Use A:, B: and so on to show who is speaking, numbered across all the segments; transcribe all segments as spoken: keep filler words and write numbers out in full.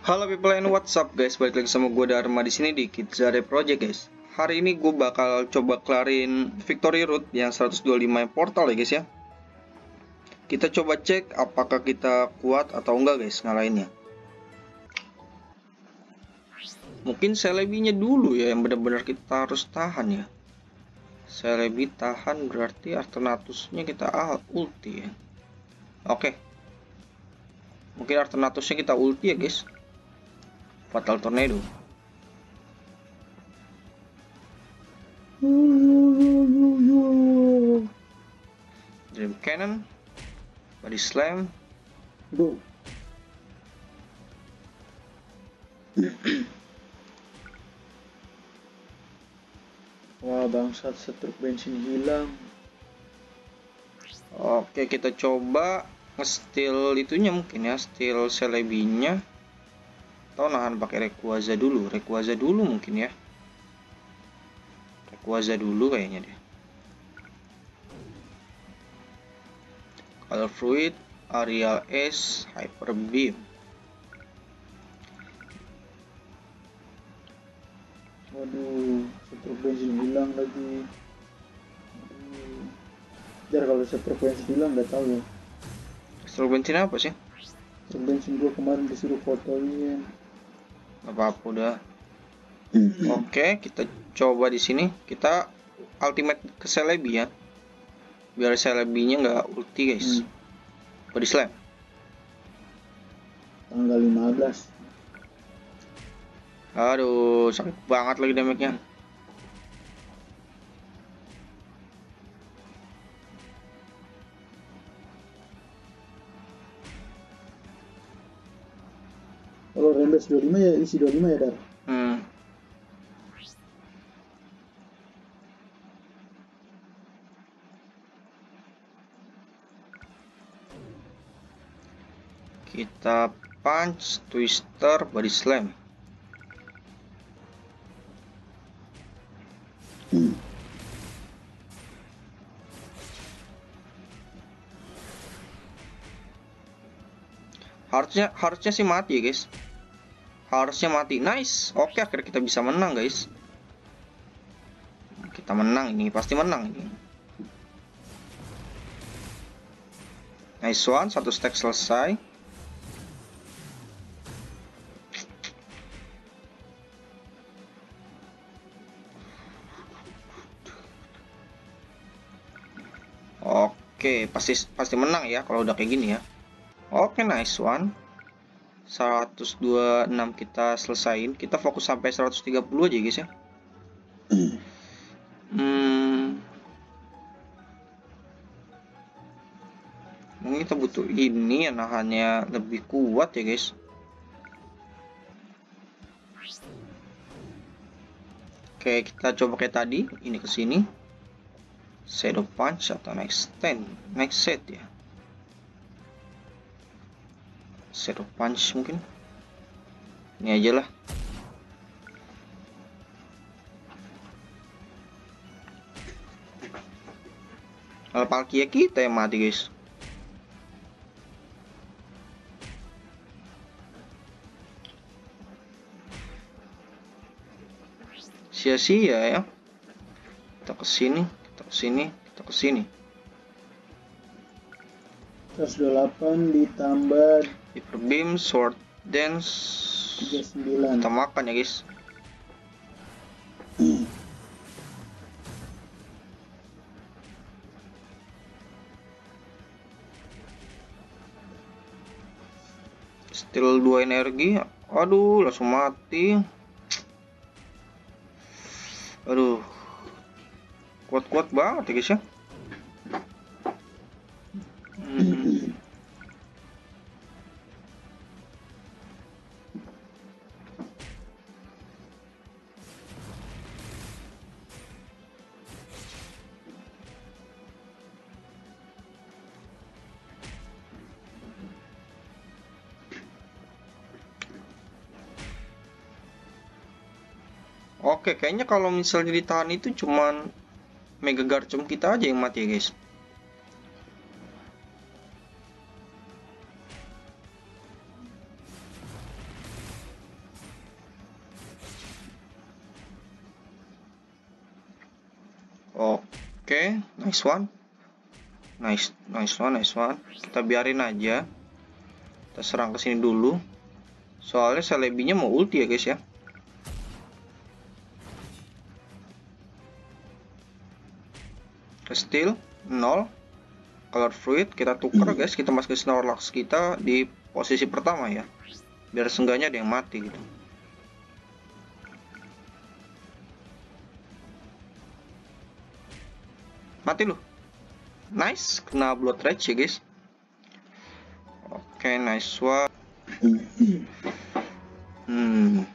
A: Halo people and what's up guys, balik lagi sama gue Dharma di sini di Kidzare Project guys. Hari ini gue bakal coba kelarin Victory Road yang seratus dua puluh lima portal ya guys ya. Kita coba cek apakah kita kuat atau enggak guys ngalahinnya. Mungkin Celebi-nya dulu ya yang benar-benar kita harus tahan ya. Celebi tahan berarti Artenatus-nya kita ah, ulti ya. Oke. Mungkin Artenatus-nya kita ulti ya guys. Fatal Tornado. Dream Cannon. Body Slam.
B: Go. Wah bangsat, setruk bensin hilang.
A: Oke, kita coba nge-steal itunya mungkin ya, steal Celebi-nya. Atau nahan pakai Rayquaza dulu, Rayquaza dulu mungkin ya. Rayquaza dulu kayaknya deh. Color Fruit, Aerial Ace, Hyper Beam.
B: Waduh, setruk bensin hilang lagi. Aduh. Jar kalau setruk bensin hilang nggak tahu ya.
A: Setruk bensin apa sih?
B: Setruk bensin gua kemarin disuruh fotoin.
A: Gak apa-apa udah. Oke, kita coba di sini. Kita ultimate ke Celebi ya. Biar Celebi-nya nggak ulti guys. Hmm. Body Slam.
B: Tanggal lima belas.
A: Aduh, sakit banget lagi damage-nya.
B: Kalau Rembes dua puluh lima ya isi dua puluh lima ya Dar.
A: Hmm. Kita punch, twister, body slam.
B: Hmm.
A: Harusnya harusnya sih mati ya guys. Harusnya mati. Nice. Oke, akhirnya kita bisa menang guys. Kita menang ini, pasti menang ini. Nice one, satu stack selesai. Oke, pasti pasti menang ya kalau udah kayak gini ya. Oke, nice one. seratus dua puluh enam kita selesain. Kita fokus sampai seratus tiga puluh aja guys ya. Hmm. Mungkin kita butuh ini ya, nahannya lebih kuat ya guys. Oke, kita coba kayak tadi. Ini ke sini. Shadow Punch atau next ten, next set ya. Shadow Punch mungkin. Ini aja lah. Kalau Palkia kita yang mati guys. Sia-sia ya. Kita ke sini, kita ke sini, kita ke sini.
B: seratus dua puluh delapan ditambah
A: Hyper Beam, Sword Dance
B: tiga puluh sembilan.
A: Kita makan ya guys. Still dua energi. Aduh, langsung mati. Aduh, kuat-kuat banget ya guys ya. Hmm. Oke, kayaknya kalau misalnya ditahan itu cuman Mega Garchomp kita aja yang mati ya guys. Oke, nice one. Nice, nice one, nice one. Kita biarin aja. Kita serang ke sini dulu. Soalnya Celebi-nya mau ulti ya guys ya. Steal nol. Color Fruit kita tukar guys, kita masukin Snorlax kita di posisi pertama ya. Biar seenggaknya ada yang mati gitu. Mati loh. Nice, kena Blood Rage ya guys. Oke, nice one. Hmm.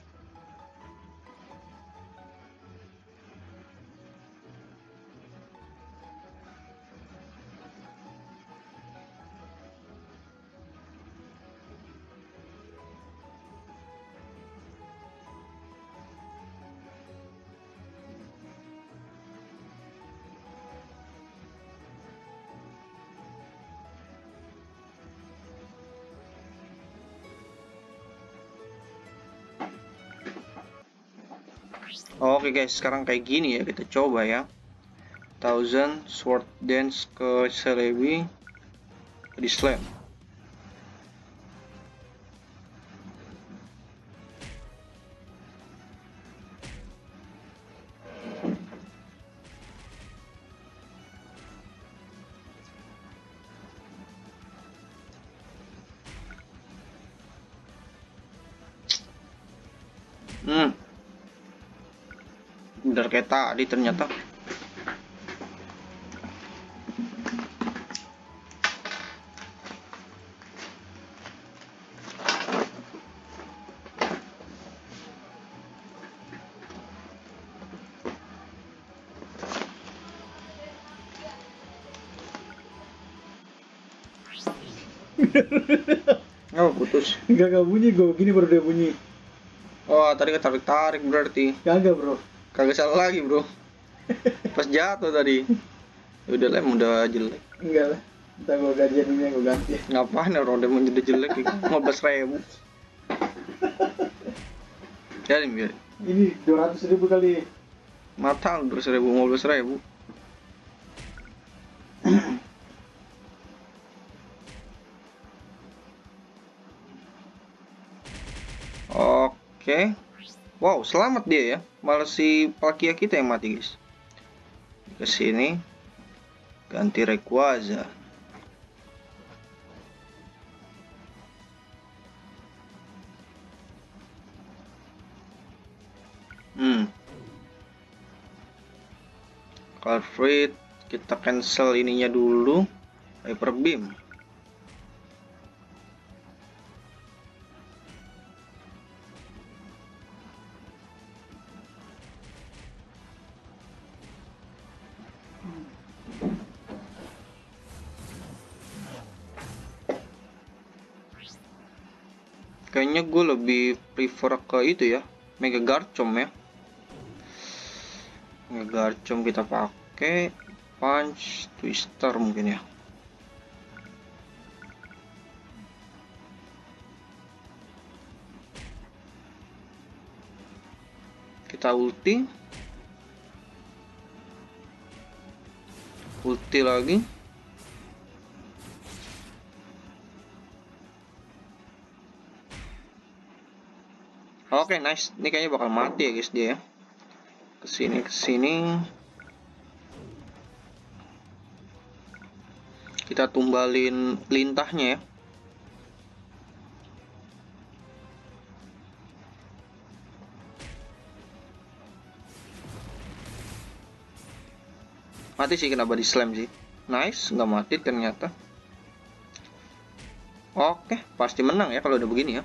A: Oke guys, sekarang kayak gini ya, kita coba ya. Thousand Sword Dance ke Celebi di slam. Hmm. Bener kayak tadi ternyata. Oh, putus.
B: Enggak, enggak bunyi, gue gini baru dia bunyi.
A: Oh, tadi ketarik-tarik berarti.
B: Kagak bro.
A: Kagak salah lagi bro. Pas jatuh tadi. Udah lah, udah jelek.
B: Enggak lah, ntar gue gajian ini gue ganti.
A: Ngapain ya ronde menjadi jelek lima belas ribu. Jadi biar.
B: Ini dua ratus ribu kali.
A: Matang dua ratus ribu, lima belas ribu. Oke. Wow, selamat dia ya. Malah si Palkia kita yang mati guys. Ke sini. Ganti Rayquaza. Hmm. Color Fruit, kita cancel ininya dulu. Hyper Beam. Kayaknya gue lebih prefer ke itu ya, Mega Garchomp ya. Mega Garchomp kita pakai Punch Twister mungkin ya. Kita ulti. Ulti lagi. Oke, okay, nice. Ini kayaknya bakal mati ya guys dia. Kesini kesini. Kita tumbalin lintahnya ya. Mati sih, kena body slam sih. Nice, nggak mati ternyata. Oke, pasti menang ya kalau udah begini ya.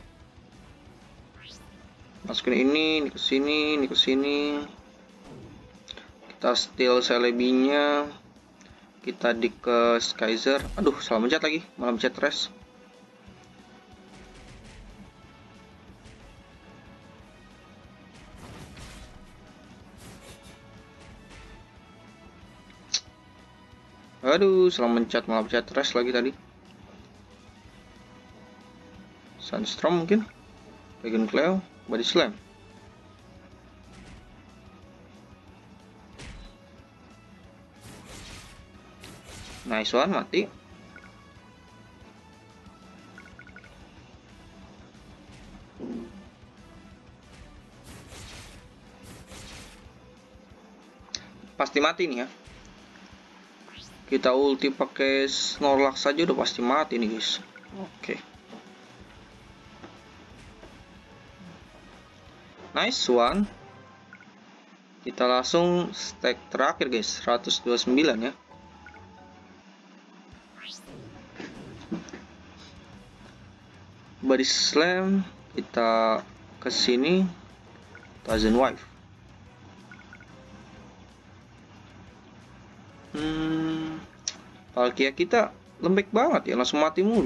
A: Masukin ini, ini ke sini, ini ke sini. Kita steal Celebi-nya. Kita di ke Skyzer. Aduh, salah mencet lagi, malah mencet res. Aduh, salah mencet, malah mencet res lagi tadi. Sunstorm mungkin. Dragon Claw, body slam. Nice one, mati. Pasti mati nih ya. Kita ulti pakai Snorlax saja udah pasti mati nih guys. Oke. Nice one. Kita langsung stack terakhir guys, seratus dua puluh sembilan ya. Body slam, kita ke sini Thousand Wife. Hmm, Palkia kita lembek banget ya, langsung mati mulu.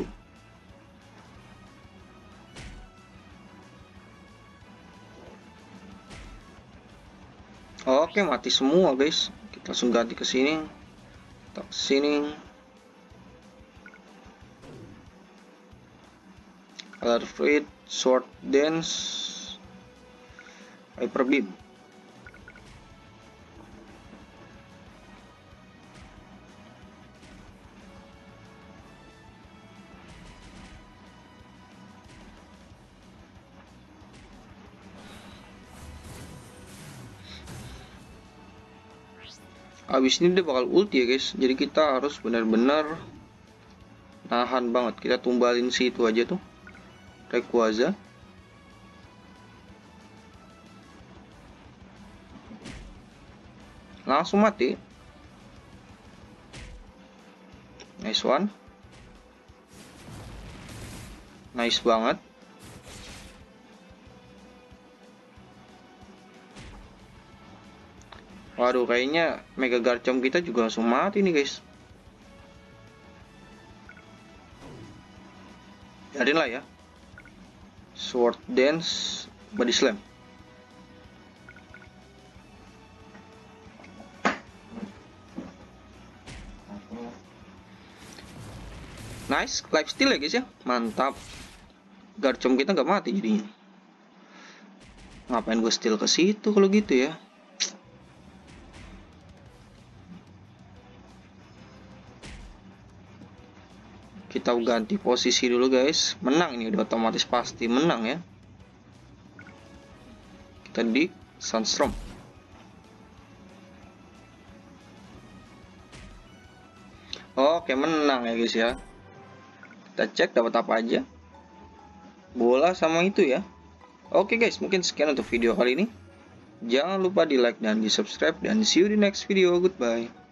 A: Oke, mati semua guys. Kita langsung ganti ke sini. Kita ke sini. Color Fleet, Sword Dance, Hyper Beam. Abis ini dia bakal ulti ya guys. Jadi kita harus benar-benar nahan banget. Kita tumbalin situ aja tuh, Rayquaza. Langsung mati. Nice one. Nice banget. Waduh, kayaknya Mega Garchomp kita juga langsung mati nih guys. Biarin lah ya. Sword Dance, Body Slam. Nice, life steal ya guys ya. Mantap. Garchomp kita nggak mati jadinya. Ngapain gue steal ke situ kalau gitu ya? Kita ganti posisi dulu guys. Menang ini udah otomatis pasti menang ya. Kita di Sunstorm. Oke, menang ya guys ya. Kita cek dapat apa aja. Bola sama itu ya. Oke guys, mungkin sekian untuk video kali ini. Jangan lupa di like dan di subscribe, dan see you di next video. Goodbye.